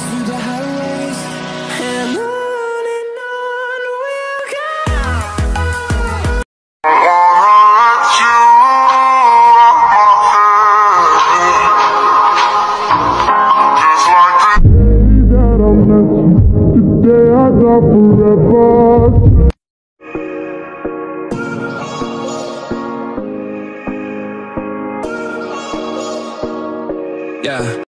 through the highways, and on we'll go. I wanna let you just like the day that I met you, the day I thought forever. Yeah.